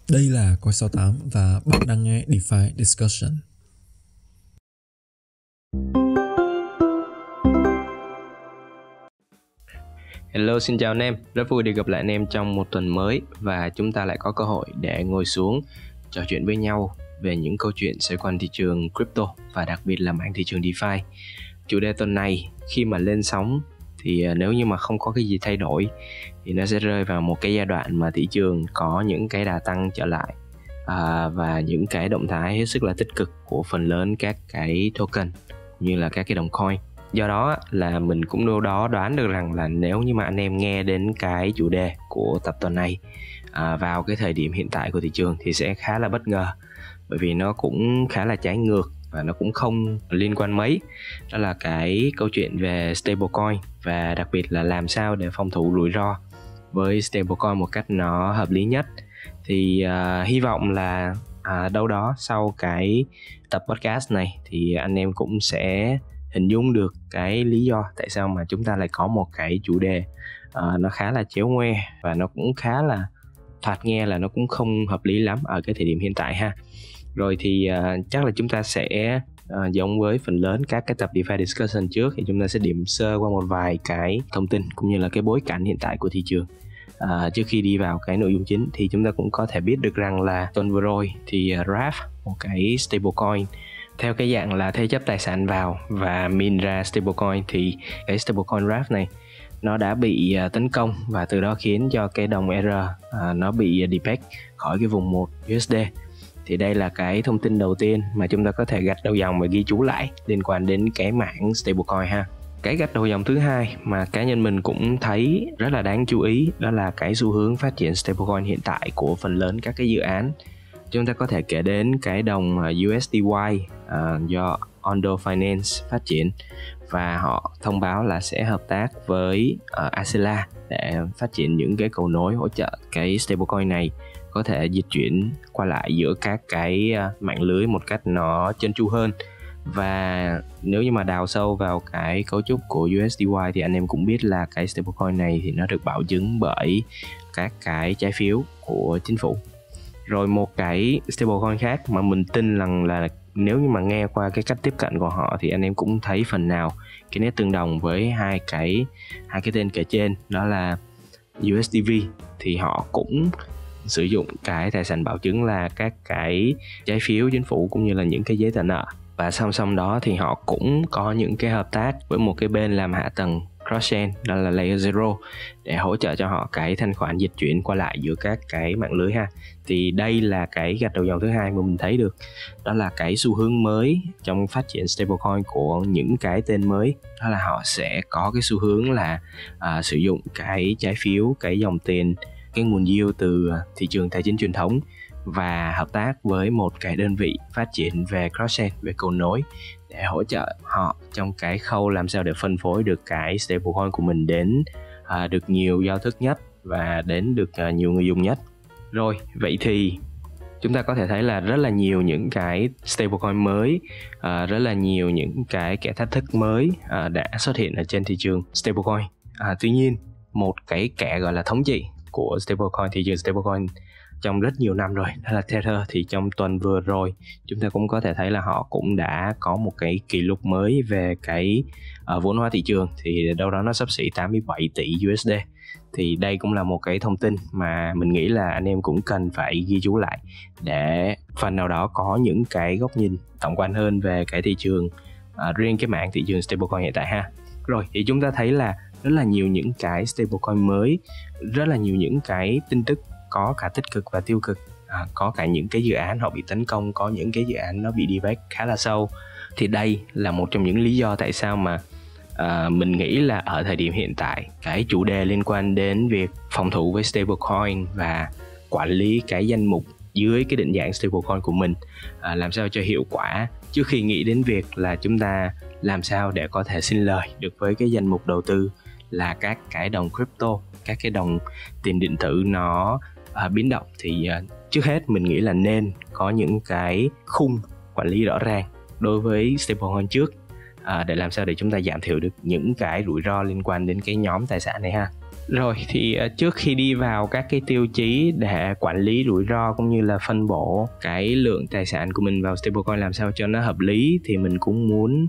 Đây là Coi 68 và bạn đang nghe DeFi Discussion. Hello, xin chào anh em. Rất vui được gặp lại anh em trong một tuần mới và chúng ta lại có cơ hội để ngồi xuống trò chuyện với nhau về những câu chuyện xoay quanh thị trường crypto và đặc biệt là mảng thị trường DeFi. Chủ đề tuần này khi mà lên sóng thì nếu như mà không có cái gì thay đổi thì nó sẽ rơi vào một cái giai đoạn mà thị trường có những cái đà tăng trở lại và những cái động thái hết sức là tích cực của phần lớn các cái token như là các cái đồng coin. Do đó là mình cũng đâu đó đoán được rằng là nếu như mà anh em nghe đến cái chủ đề của tập tuần này vào cái thời điểm hiện tại của thị trường thì sẽ khá là bất ngờ, bởi vì nó cũng khá là trái ngược và nó cũng không liên quan mấy. Đó là cái câu chuyện về stablecoin và đặc biệt là làm sao để phòng thủ rủi ro với stablecoin một cách nó hợp lý nhất. Thì hy vọng là đâu đó sau cái tập podcast này thì anh em cũng sẽ hình dung được cái lý do tại sao mà chúng ta lại có một cái chủ đề nó khá là chéo ngoe và nó cũng khá là thoạt nghe là nó cũng không hợp lý lắm ở cái thời điểm hiện tại ha. Rồi thì chắc là chúng ta sẽ giống với phần lớn các cái tập DeFi Discussion trước thì chúng ta sẽ điểm sơ qua một vài cái thông tin cũng như là cái bối cảnh hiện tại của thị trường. Trước khi đi vào cái nội dung chính thì chúng ta cũng có thể biết được rằng là tuần vừa rồi thì RAV, một cái stablecoin theo cái dạng là thế chấp tài sản vào và min ra stablecoin, thì cái stablecoin RAV này nó đã bị tấn công và từ đó khiến cho cái đồng R nó bị depeg khỏi cái vùng 1 USD. Thì đây là cái thông tin đầu tiên mà chúng ta có thể gạch đầu dòng và ghi chú lại liên quan đến cái mảng stablecoin ha. Cái gạch đầu dòng thứ hai mà cá nhân mình cũng thấy rất là đáng chú ý đó là cái xu hướng phát triển stablecoin hiện tại của phần lớn các cái dự án. Chúng ta có thể kể đến cái đồng USDY do Ondo Finance phát triển và họ thông báo là sẽ hợp tác với Acela để phát triển những cái cầu nối hỗ trợ cái stablecoin này có thể dịch chuyển qua lại giữa các cái mạng lưới một cách nó trơn tru hơn. Và nếu như mà đào sâu vào cái cấu trúc của USDY thì anh em cũng biết là cái stablecoin này thì nó được bảo chứng bởi các cái trái phiếu của chính phủ. Rồi một cái stablecoin khác mà mình tin rằng là nếu như mà nghe qua cái cách tiếp cận của họ thì anh em cũng thấy phần nào cái nét tương đồng với hai cái tên kể trên, đó là USDV. Thì họ cũng sử dụng cái tài sản bảo chứng là các cái trái phiếu chính phủ cũng như là những cái giấy tờ nợ, và song song đó thì họ cũng có những cái hợp tác với một cái bên làm hạ tầng cross-chain, đó là Layer Zero, để hỗ trợ cho họ cái thanh khoản dịch chuyển qua lại giữa các cái mạng lưới ha. Thì đây là cái gạch đầu dòng thứ hai mà mình thấy được, đó là cái xu hướng mới trong phát triển stablecoin của những cái tên mới, đó là họ sẽ có cái xu hướng là sử dụng cái trái phiếu, cái dòng tiền, cái nguồn yield từ thị trường tài chính truyền thống và hợp tác với một cái đơn vị phát triển về cross-chain, về cầu nối, để hỗ trợ họ trong cái khâu làm sao để phân phối được cái stablecoin của mình đến được nhiều giao thức nhất và đến được nhiều người dùng nhất. Rồi, vậy thì chúng ta có thể thấy là rất là nhiều những cái stablecoin mới, rất là nhiều những cái kẻ thách thức mới đã xuất hiện ở trên thị trường stablecoin. Tuy nhiên, một cái kẻ gọi là thống trị của stablecoin, thị trường stablecoin trong rất nhiều năm rồi, đó là Tether, thì trong tuần vừa rồi chúng ta cũng có thể thấy là họ cũng đã có một cái kỷ lục mới về cái vốn hóa thị trường, thì đâu đó nó xấp xỉ 87 tỷ USD. Thì đây cũng là một cái thông tin mà mình nghĩ là anh em cũng cần phải ghi chú lại để phần nào đó có những cái góc nhìn tổng quan hơn về cái thị trường, riêng cái mảng thị trường stablecoin hiện tại ha. Rồi thì chúng ta thấy là rất là nhiều những cái stablecoin mới, rất là nhiều những cái tin tức có cả tích cực và tiêu cực, có cả những cái dự án họ bị tấn công, có những cái dự án nó bị debug khá là sâu. Thì đây là một trong những lý do tại sao mà mình nghĩ là ở thời điểm hiện tại cái chủ đề liên quan đến việc phòng thủ với stablecoin và quản lý cái danh mục dưới cái định dạng stablecoin của mình làm sao cho hiệu quả, trước khi nghĩ đến việc là chúng ta làm sao để có thể sinh lời được với cái danh mục đầu tư là các cái đồng crypto, các cái đồng tiền điện tử nó biến động, thì trước hết mình nghĩ là nên có những cái khung quản lý rõ ràng đối với stablecoin trước, để làm sao để chúng ta giảm thiểu được những cái rủi ro liên quan đến cái nhóm tài sản này ha. Rồi thì trước khi đi vào các cái tiêu chí để quản lý rủi ro cũng như là phân bổ cái lượng tài sản của mình vào stablecoin làm sao cho nó hợp lý, thì mình cũng muốn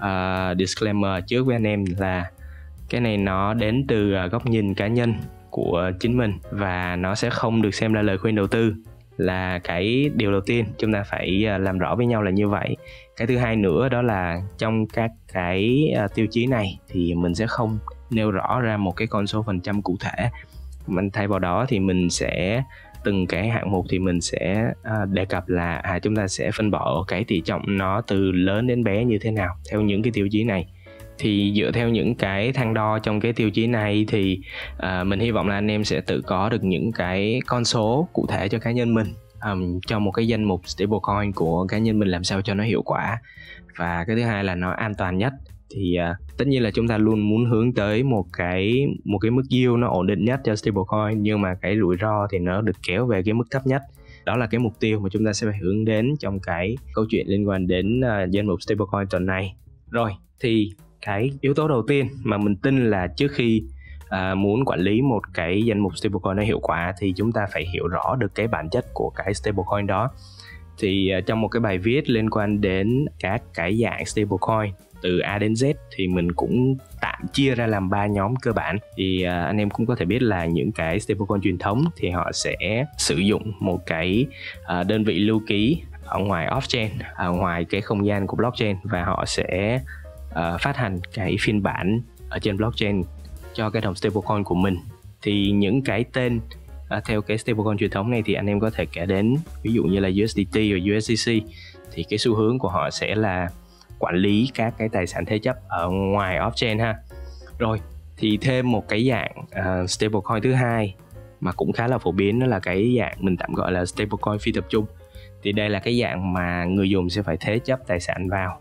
disclaimer trước với anh em là cái này nó đến từ góc nhìn cá nhân của chính mình và nó sẽ không được xem là lời khuyên đầu tư, là cái điều đầu tiên chúng ta phải làm rõ với nhau là như vậy. Cái thứ hai nữa đó là trong các cái tiêu chí này thì mình sẽ không nêu rõ ra một cái con số phần trăm cụ thể, mình thay vào đó thì mình sẽ từng cái hạng mục thì mình sẽ đề cập là chúng ta sẽ phân bổ cái tỷ trọng nó từ lớn đến bé như thế nào theo những cái tiêu chí này. Thì dựa theo những cái thang đo trong cái tiêu chí này thì mình hy vọng là anh em sẽ tự có được những cái con số cụ thể cho cá nhân mình, cho một cái danh mục stablecoin của cá nhân mình làm sao cho nó hiệu quả. Và cái thứ hai là nó an toàn nhất. Thì tất nhiên là chúng ta luôn muốn hướng tới một cái mức yield nó ổn định nhất cho stablecoin, nhưng mà cái rủi ro thì nó được kéo về cái mức thấp nhất. Đó là cái mục tiêu mà chúng ta sẽ phải hướng đến trong cái câu chuyện liên quan đến danh mục stablecoin tuần này. Rồi thì cái yếu tố đầu tiên mà mình tin là trước khi muốn quản lý một cái danh mục stablecoin nó hiệu quả thì chúng ta phải hiểu rõ được cái bản chất của cái stablecoin đó. Thì trong một cái bài viết liên quan đến các cái dạng stablecoin từ A đến Z thì mình cũng tạm chia ra làm 3 nhóm cơ bản. Thì anh em cũng có thể biết là những cái stablecoin truyền thống thì họ sẽ sử dụng một cái đơn vị lưu ký ở ngoài off-chain, ở ngoài cái không gian của blockchain, và họ sẽ phát hành cái phiên bản ở trên blockchain cho cái đồng stablecoin của mình. Thì những cái tên theo cái stablecoin truyền thống này thì anh em có thể kể đến ví dụ như là USDT và USDC. Thì cái xu hướng của họ sẽ là quản lý các cái tài sản thế chấp ở ngoài off-chain ha. Rồi thì thêm một cái dạng stablecoin thứ hai mà cũng khá là phổ biến, đó là cái dạng mình tạm gọi là stablecoin phi tập trung. Thì đây là cái dạng mà người dùng sẽ phải thế chấp tài sản vào,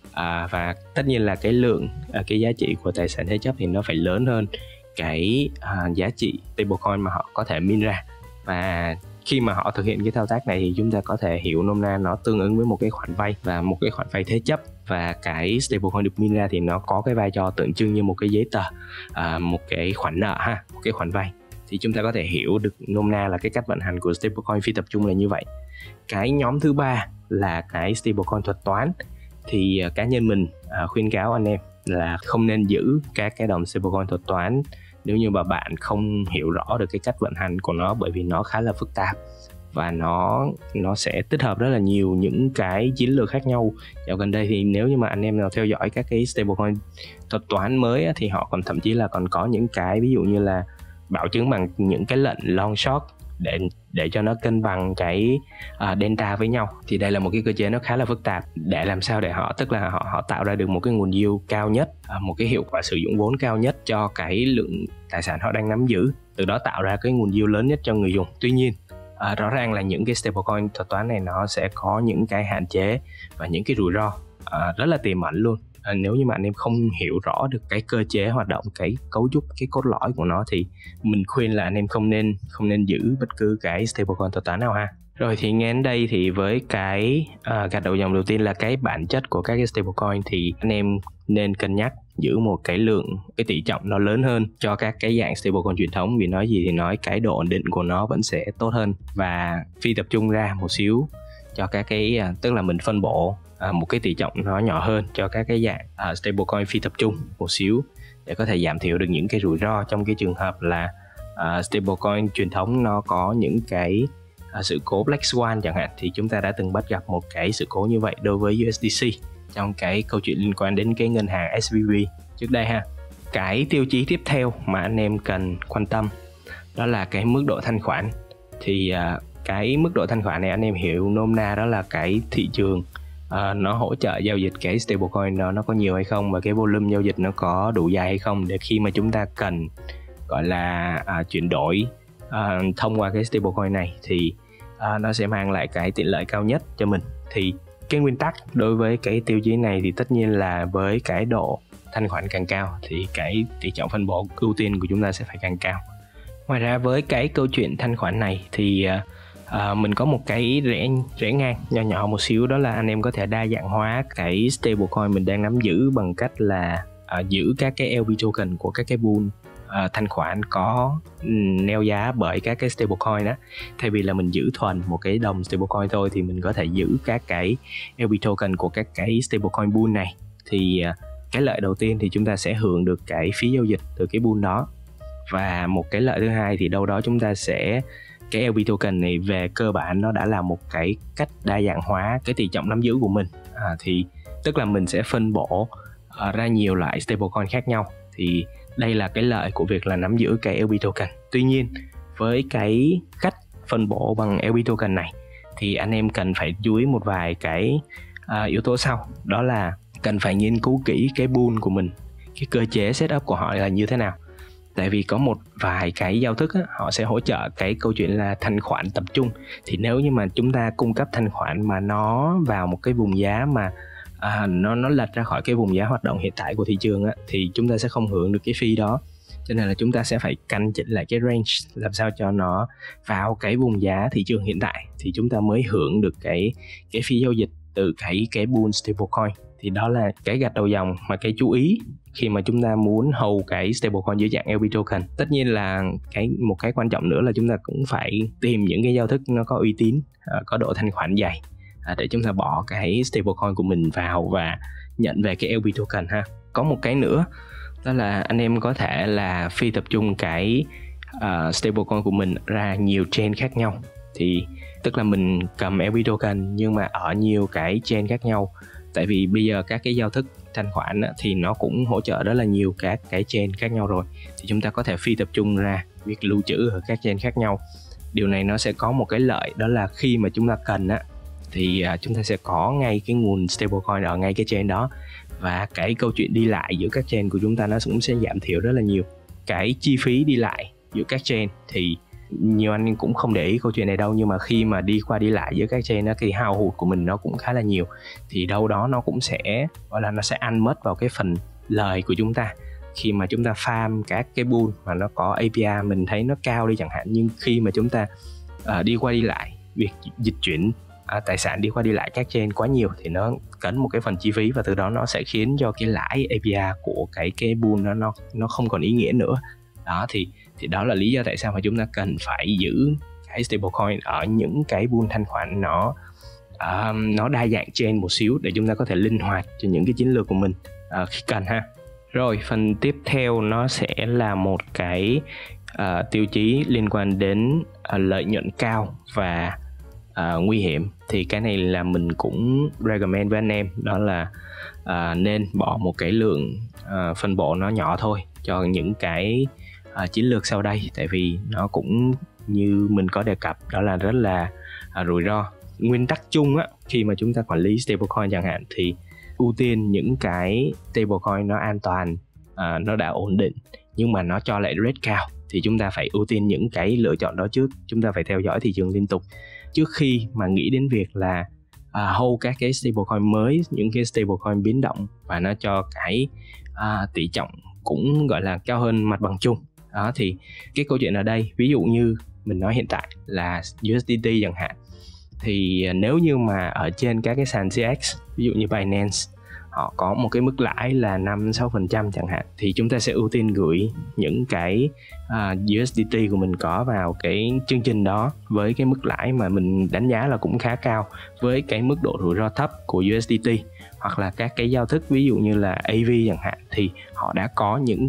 và tất nhiên là cái lượng cái giá trị của tài sản thế chấp thì nó phải lớn hơn cái giá trị stablecoin mà họ có thể mint ra. Và khi mà họ thực hiện cái thao tác này thì chúng ta có thể hiểu nôm na nó tương ứng với một cái khoản vay và một cái khoản vay thế chấp. Và cái stablecoin được mint ra thì nó có cái vai trò tượng trưng như một cái giấy tờ, một cái khoản nợ ha, một cái khoản vay. Thì chúng ta có thể hiểu được nôm na là cái cách vận hành của stablecoin phi tập trung là như vậy. Cái nhóm thứ ba là cái stablecoin thuật toán. Thì cá nhân mình khuyên cáo anh em là không nên giữ các cái đồng stablecoin thuật toán nếu như mà bạn không hiểu rõ được cái cách vận hành của nó, bởi vì nó khá là phức tạp và nó sẽ tích hợp rất là nhiều những cái chiến lược khác nhau. Dạo gần đây thì nếu như mà anh em nào theo dõi các cái stablecoin thuật toán mới thì họ còn thậm chí là còn có những cái ví dụ như là bảo chứng bằng những cái lệnh long short để cho nó cân bằng cái delta với nhau. Thì đây là một cái cơ chế nó khá là phức tạp để làm sao để họ, tức là họ tạo ra được một cái nguồn yield cao nhất, một cái hiệu quả sử dụng vốn cao nhất cho cái lượng tài sản họ đang nắm giữ, từ đó tạo ra cái nguồn yield lớn nhất cho người dùng. Tuy nhiên rõ ràng là những cái stablecoin thuật toán này nó sẽ có những cái hạn chế và những cái rủi ro rất là tiềm ẩn luôn. Nếu như mà anh em không hiểu rõ được cái cơ chế hoạt động, cái cấu trúc, cái cốt lõi của nó thì mình khuyên là anh em không nên giữ bất cứ cái stablecoin thuật toán nào ha. Rồi thì nghe đến đây thì với cái gạch đầu dòng đầu tiên là cái bản chất của các cái stablecoin thì anh em nên cân nhắc giữ một cái lượng, cái tỷ trọng nó lớn hơn cho các cái dạng stablecoin truyền thống, vì nói gì thì nói cái độ ổn định của nó vẫn sẽ tốt hơn, và phi tập trung ra một xíu cho các cái tức là mình phân bổ một cái tỷ trọng nó nhỏ hơn cho các cái dạng stablecoin phi tập trung một xíu để có thể giảm thiểu được những cái rủi ro trong cái trường hợp là stablecoin truyền thống nó có những cái sự cố Black Swan chẳng hạn. Thì chúng ta đã từng bắt gặp một cái sự cố như vậy đối với USDC trong cái câu chuyện liên quan đến cái ngân hàng SVB trước đây ha. Cái tiêu chí tiếp theo mà anh em cần quan tâm đó là cái mức độ thanh khoản. Thì cái mức độ thanh khoản này anh em hiểu nôm na đó là cái thị trường nó hỗ trợ giao dịch cái stablecoin đó nó có nhiều hay không, và cái volume giao dịch nó có đủ dài hay không để khi mà chúng ta cần gọi là chuyển đổi thông qua cái stablecoin này thì nó sẽ mang lại cái tiện lợi cao nhất cho mình. Thì cái nguyên tắc đối với cái tiêu chí này thì tất nhiên là với cái độ thanh khoản càng cao thì cái tỷ trọng phân bổ ưu tiên của chúng ta sẽ phải càng cao. Ngoài ra với cái câu chuyện thanh khoản này thì mình có một cái rẽ ngang nhỏ nhỏ một xíu, đó là anh em có thể đa dạng hóa cái stablecoin mình đang nắm giữ bằng cách là giữ các cái LP token của các cái pool thanh khoản có neo giá bởi các cái stablecoin đó. Thay vì là mình giữ thuần một cái đồng stablecoin thôi thì mình có thể giữ các cái LP token của các cái stablecoin pool này. Thì cái lợi đầu tiên thì chúng ta sẽ hưởng được cái phí giao dịch từ cái pool đó. Và một cái lợi thứ hai thì đâu đó chúng ta sẽ, cái LP token này về cơ bản nó đã là một cái cách đa dạng hóa cái tỷ trọng nắm giữ của mình. Thì tức là mình sẽ phân bổ ra nhiều loại stablecoin khác nhau. Thì đây là cái lợi của việc là nắm giữ cái LP token. Tuy nhiên với cái cách phân bổ bằng LP token này thì anh em cần phải chú ý một vài cái yếu tố sau. Đó là cần phải nghiên cứu kỹ cái pool của mình, cái cơ chế setup của họ là như thế nào. Tại vì có một vài cái giao thức á, họ sẽ hỗ trợ cái câu chuyện là thanh khoản tập trung. Thì nếu như mà chúng ta cung cấp thanh khoản mà nó vào một cái vùng giá mà nó lệch ra khỏi cái vùng giá hoạt động hiện tại của thị trường á, thì chúng ta sẽ không hưởng được cái fee đó. Cho nên là chúng ta sẽ phải căn chỉnh lại cái range làm sao cho nó vào cái vùng giá thị trường hiện tại thì chúng ta mới hưởng được cái phí giao dịch từ cái pool stablecoin. Thì đó là cái gạch đầu dòng mà cái chú ý khi mà chúng ta muốn hold cái stablecoin dưới dạng LP token. Tất nhiên là một cái quan trọng nữa là chúng ta cũng phải tìm những cái giao thức nó có uy tín, có độ thanh khoản dày để chúng ta bỏ cái stablecoin của mình vào và nhận về cái LP token ha. Có một cái nữa đó là anh em có thể là phi tập trung cái stablecoin của mình ra nhiều chain khác nhau. Thì tức là mình cầm LP token nhưng mà ở nhiều cái chain khác nhau. Tại vì bây giờ các cái giao thức thanh khoản thì nó cũng hỗ trợ rất là nhiều các cái chain khác nhau rồi. Thì chúng ta có thể phi tập trung ra việc lưu trữ ở các chain khác nhau. Điều này nó sẽ có một cái lợi, đó là khi mà chúng ta cần thì chúng ta sẽ có ngay cái nguồn stablecoin ở ngay cái chain đó. Và cái câu chuyện đi lại giữa các chain của chúng ta nó cũng sẽ giảm thiểu rất là nhiều. Cái chi phí đi lại giữa các chain thì nhiều anh cũng không để ý câu chuyện này đâu, nhưng mà khi mà đi qua đi lại giữa các chain thì hao hụt của mình nó cũng khá là nhiều. Thì đâu đó nó cũng sẽ gọi là nó sẽ ăn mất vào cái phần lời của chúng ta. Khi mà chúng ta farm các cái pool mà nó có API mình thấy nó cao đi chẳng hạn, nhưng khi mà chúng ta đi qua đi lại, việc dịch chuyển tài sản đi qua đi lại các chain quá nhiều thì nó cần một cái phần chi phí, và từ đó nó sẽ khiến cho cái lãi API của cái pool nó không còn ý nghĩa nữa. Đó thì đó là lý do tại sao mà chúng ta cần phải giữ cái stablecoin ở những cái pool thanh khoản nó đa dạng chain một xíu để chúng ta có thể linh hoạt cho những cái chiến lược của mình khi cần ha. Rồi phần tiếp theo nó sẽ là một cái tiêu chí liên quan đến lợi nhuận cao và nguy hiểm. Thì cái này là mình cũng recommend với anh em, đó là nên bỏ một cái lượng phân bổ nó nhỏ thôi cho những cái chiến lược sau đây. Tại vì nó cũng như mình có đề cập, đó là rất là rủi ro. Nguyên tắc chung khi mà chúng ta quản lý stablecoin chẳng hạn thì ưu tiên những cái stablecoin nó an toàn, nó đã ổn định nhưng mà nó cho lại rate cao, thì chúng ta phải ưu tiên những cái lựa chọn đó trước. Chúng ta phải theo dõi thị trường liên tục trước khi mà nghĩ đến việc là hold các cái stablecoin mới, những cái stablecoin biến động và nó cho cái tỷ trọng cũng gọi là cao hơn mặt bằng chung. Đó thì cái câu chuyện ở đây, ví dụ như mình nói hiện tại là USDT chẳng hạn, thì nếu như mà ở trên các cái sàn CX, ví dụ như Binance, họ có một cái mức lãi là 5-6% chẳng hạn, thì chúng ta sẽ ưu tiên gửi những cái USDT của mình có vào cái chương trình đó với cái mức lãi mà mình đánh giá là cũng khá cao, với cái mức độ rủi ro thấp của USDT. Hoặc là các cái giao thức ví dụ như là AV chẳng hạn, thì họ đã có những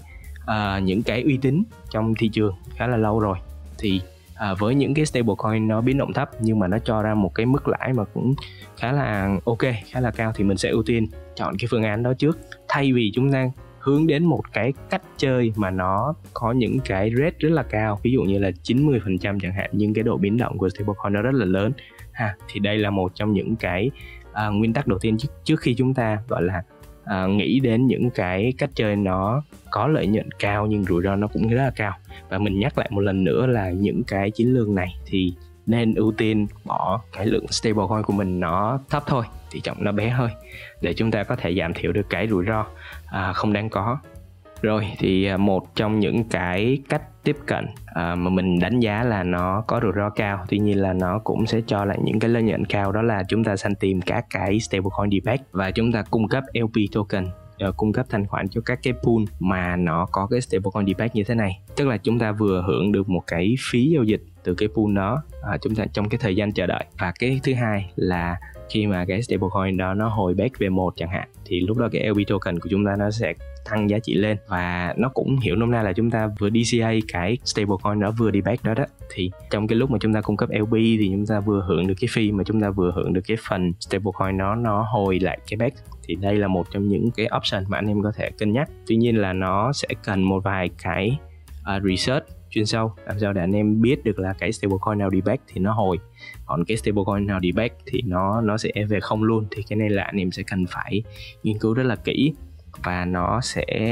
cái uy tín trong thị trường khá là lâu rồi. Thì với những cái stablecoin nó biến động thấp nhưng mà nó cho ra một cái mức lãi mà cũng khá là ok, khá là cao, thì mình sẽ ưu tiên chọn cái phương án đó trước, thay vì chúng ta hướng đến một cái cách chơi mà nó có những cái rate rất là cao, ví dụ như là 90% chẳng hạn, nhưng cái độ biến động của stablecoin nó rất là lớn thì đây là một trong những cái nguyên tắc đầu tiên trước khi chúng ta gọi là nghĩ đến những cái cách chơi nó có lợi nhuận cao nhưng rủi ro nó cũng rất là cao. Và mình nhắc lại một lần nữa là những cái chiến lược này thì nên ưu tiên bỏ cái lượng stablecoin của mình nó thấp thôi, tỷ trọng nó bé thôi, để chúng ta có thể giảm thiểu được cái rủi ro không đáng có. Rồi thì một trong những cái cách tiếp cận mà mình đánh giá là nó có rủi ro cao, tuy nhiên là nó cũng sẽ cho lại những cái lợi nhuận cao, đó là chúng ta săn tìm các cái stablecoin debate và chúng ta cung cấp LP token cung cấp thanh khoản cho các cái pool mà nó có cái stablecoin DBAC như thế này. Tức là chúng ta vừa hưởng được một cái phí giao dịch từ cái pool đó chúng ta trong cái thời gian chờ đợi, và cái thứ hai là khi mà cái stablecoin đó nó hồi back về 1 chẳng hạn, thì lúc đó cái LP token của chúng ta nó sẽ tăng giá trị lên, và nó cũng hiểu nôm na là chúng ta vừa DCA cái stablecoin đó vừa DBAC đó. Thì trong cái lúc mà chúng ta cung cấp LP thì chúng ta vừa hưởng được cái fee mà chúng ta vừa hưởng được cái phần stablecoin nó hồi lại cái back. Thì đây là một trong những cái option mà anh em có thể cân nhắc. Tuy nhiên là nó sẽ cần một vài cái research chuyên sâu làm sao để anh em biết được là cái stablecoin nào DBAC thì nó hồi, còn cái stablecoin nào DBAC thì nó sẽ về không luôn. Thì cái này là anh em sẽ cần phải nghiên cứu rất là kỹ, và nó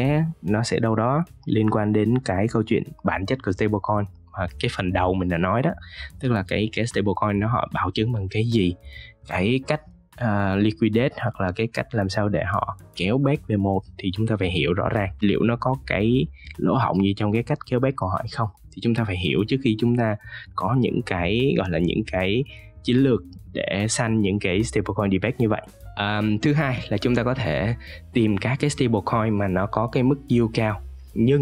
sẽ đâu đó liên quan đến cái câu chuyện bản chất của stablecoin mà cái phần đầu mình đã nói đó, tức là cái stablecoin nó họ bảo chứng bằng cái gì, cái cách liquidate hoặc là cái cách làm sao để họ kéo back về một, thì chúng ta phải hiểu rõ ràng liệu nó có cái lỗ hổng gì trong cái cách kéo back của họ hay không. Thì chúng ta phải hiểu trước khi chúng ta có những cái gọi là những cái chiến lược để săn những cái stablecoin DBAC như vậy. Thứ hai là chúng ta có thể tìm các cái stablecoin mà nó có cái mức yield cao, nhưng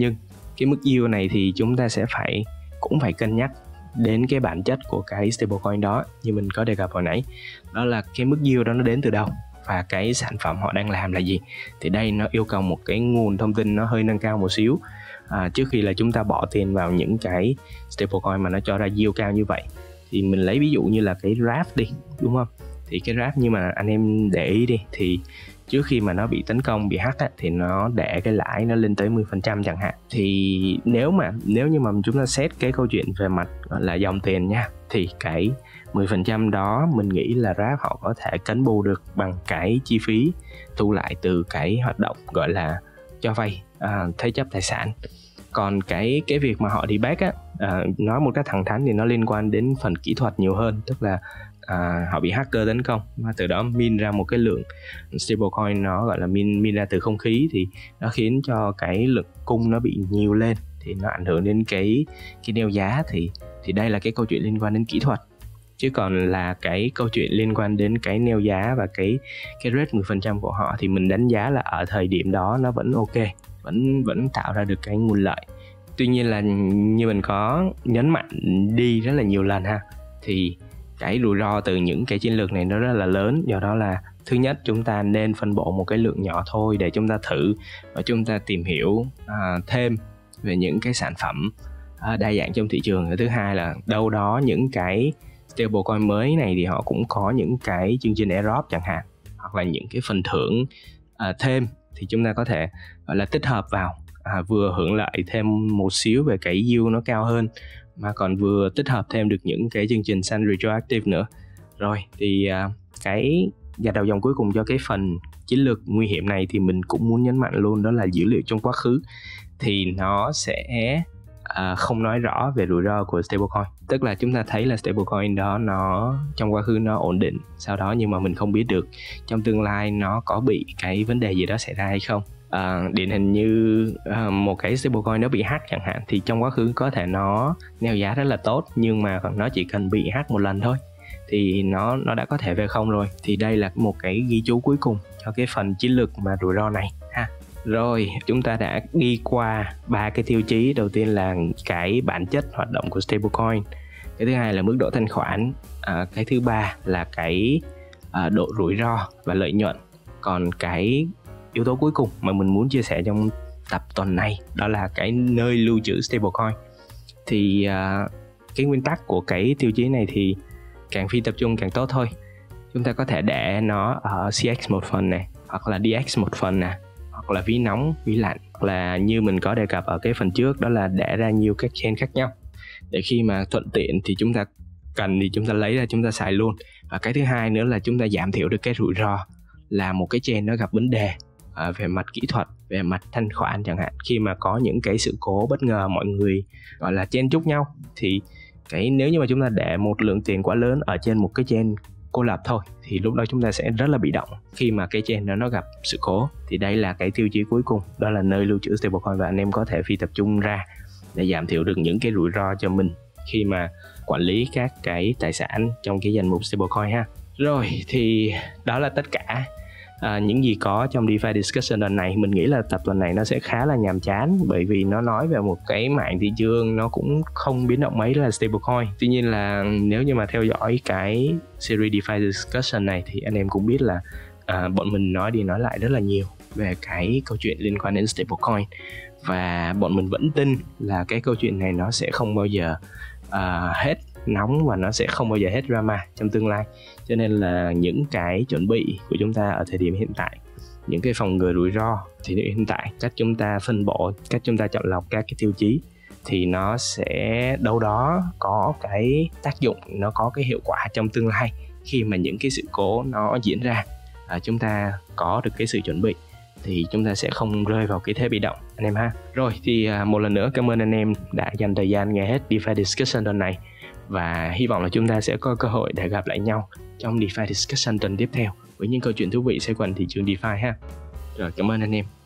cái mức yield này thì chúng ta sẽ cũng phải cân nhắc đến cái bản chất của cái stablecoin đó, như mình có đề cập hồi nãy, đó là cái mức yield đó nó đến từ đâu và cái sản phẩm họ đang làm là gì. Thì đây nó yêu cầu một cái nguồn thông tin nó hơi nâng cao một xíu trước khi là chúng ta bỏ tiền vào những cái stablecoin mà nó cho ra yield cao như vậy. Thì mình lấy ví dụ như là cái RAF đi, đúng không? Thì cái RAF, nhưng mà anh em để ý đi, thì trước khi mà nó bị tấn công, bị hack á, thì nó để cái lãi nó lên tới 10% chẳng hạn. Thì nếu như mà chúng ta xét cái câu chuyện về mặt gọi là dòng tiền nha, thì cái 10% đó mình nghĩ là RAF họ có thể cấn bù được bằng cái chi phí thu lại từ cái hoạt động gọi là cho vay thế chấp tài sản. Còn cái việc mà họ DBAC á, nói một cách thẳng thắn thì nó liên quan đến phần kỹ thuật nhiều hơn, tức là họ bị hacker tấn công và từ đó min ra một cái lượng stablecoin nó gọi là min ra từ không khí, thì nó khiến cho cái lượng cung nó bị nhiều lên, thì nó ảnh hưởng đến cái neo giá. Thì đây là cái câu chuyện liên quan đến kỹ thuật, chứ còn là cái câu chuyện liên quan đến cái neo giá và cái rate 10% của họ thì mình đánh giá là ở thời điểm đó nó vẫn ok, vẫn tạo ra được cái nguồn lợi. Tuy nhiên là như mình có nhấn mạnh đi rất là nhiều lần ha, thì cái rủi ro từ những cái chiến lược này nó rất là lớn. Do đó là thứ nhất, chúng ta nên phân bổ một cái lượng nhỏ thôi để chúng ta thử và chúng ta tìm hiểu thêm về những cái sản phẩm đa dạng trong thị trường. Thứ hai là đâu đó những cái stablecoin mới này thì họ cũng có những cái chương trình airdrop chẳng hạn, hoặc là những cái phần thưởng thêm, thì chúng ta có thể gọi là tích hợp vào, vừa hưởng lợi thêm một xíu về cái yield nó cao hơn, mà còn vừa tích hợp thêm được những cái chương trình săn retroactive nữa. Rồi thì cái gạch đầu dòng cuối cùng cho cái phần chiến lược nguy hiểm này thì mình cũng muốn nhấn mạnh luôn, đó là dữ liệu trong quá khứ thì nó sẽ không nói rõ về rủi ro của stablecoin. Tức là chúng ta thấy là stablecoin đó nó trong quá khứ nó ổn định sau đó, nhưng mà mình không biết được trong tương lai nó có bị cái vấn đề gì đó xảy ra hay không. Điển hình như một cái stablecoin nó bị hack chẳng hạn, thì trong quá khứ có thể nó neo giá rất là tốt, nhưng mà nó chỉ cần bị hack một lần thôi thì nó đã có thể về không rồi. Thì đây là một cái ghi chú cuối cùng cho cái phần chiến lược mà rủi ro này ha. Rồi, chúng ta đã đi qua 3 cái tiêu chí. Đầu tiên là cái bản chất hoạt động của stablecoin, cái thứ hai là mức độ thanh khoản, cái thứ ba là cái độ rủi ro và lợi nhuận. Còn cái yếu tố cuối cùng mà mình muốn chia sẻ trong tập tuần này đó là cái nơi lưu trữ stablecoin. Thì cái nguyên tắc của cái tiêu chí này thì càng phi tập trung càng tốt thôi. Chúng ta có thể để nó ở CX một phần này, hoặc là DX một phần nè, hoặc là ví nóng, ví lạnh, hoặc là như mình có đề cập ở cái phần trước, đó là để ra nhiều các chain khác nhau để khi mà thuận tiện thì chúng ta cần thì chúng ta lấy ra chúng ta xài luôn. Và cái thứ hai nữa là chúng ta giảm thiểu được cái rủi ro là một cái chain nó gặp vấn đề về mặt kỹ thuật, về mặt thanh khoản chẳng hạn. Khi mà có những cái sự cố bất ngờ, mọi người gọi là chen chúc nhau, thì nếu như mà chúng ta để một lượng tiền quá lớn ở trên một cái chain cô lập thôi thì lúc đó chúng ta sẽ rất là bị động khi mà cái chain đó nó gặp sự cố. Thì đây là cái tiêu chí cuối cùng, đó là nơi lưu trữ stablecoin, và anh em có thể phi tập trung ra để giảm thiểu được những cái rủi ro cho mình khi mà quản lý các cái tài sản trong cái danh mục stablecoin ha. Rồi thì đó là tất cả những gì có trong DeFi Discussion lần này. Mình nghĩ là tập tuần này nó sẽ khá là nhàm chán, bởi vì nó nói về một cái mảng thị trường nó cũng không biến động mấy là stablecoin. Tuy nhiên là nếu như mà theo dõi cái series DeFi Discussion này thì anh em cũng biết là bọn mình nói đi nói lại rất là nhiều về cái câu chuyện liên quan đến stablecoin, và bọn mình vẫn tin là cái câu chuyện này nó sẽ không bao giờ hết nóng và nó sẽ không bao giờ hết drama trong tương lai. Cho nên là những cái chuẩn bị của chúng ta ở thời điểm hiện tại, những cái phòng ngừa rủi ro thì hiện tại, cách chúng ta phân bổ, cách chúng ta chọn lọc các cái tiêu chí thì nó sẽ đâu đó có cái tác dụng, nó có cái hiệu quả trong tương lai. Khi mà những cái sự cố nó diễn ra, chúng ta có được cái sự chuẩn bị thì chúng ta sẽ không rơi vào cái thế bị động anh em ha. Rồi thì một lần nữa cảm ơn anh em đã dành thời gian nghe hết DeFi Discussion tuần này, và hy vọng là chúng ta sẽ có cơ hội để gặp lại nhau trong DeFi Discussion tuần tiếp theo với những câu chuyện thú vị xoay quanh thị trường DeFi ha. Rồi, cảm ơn anh em.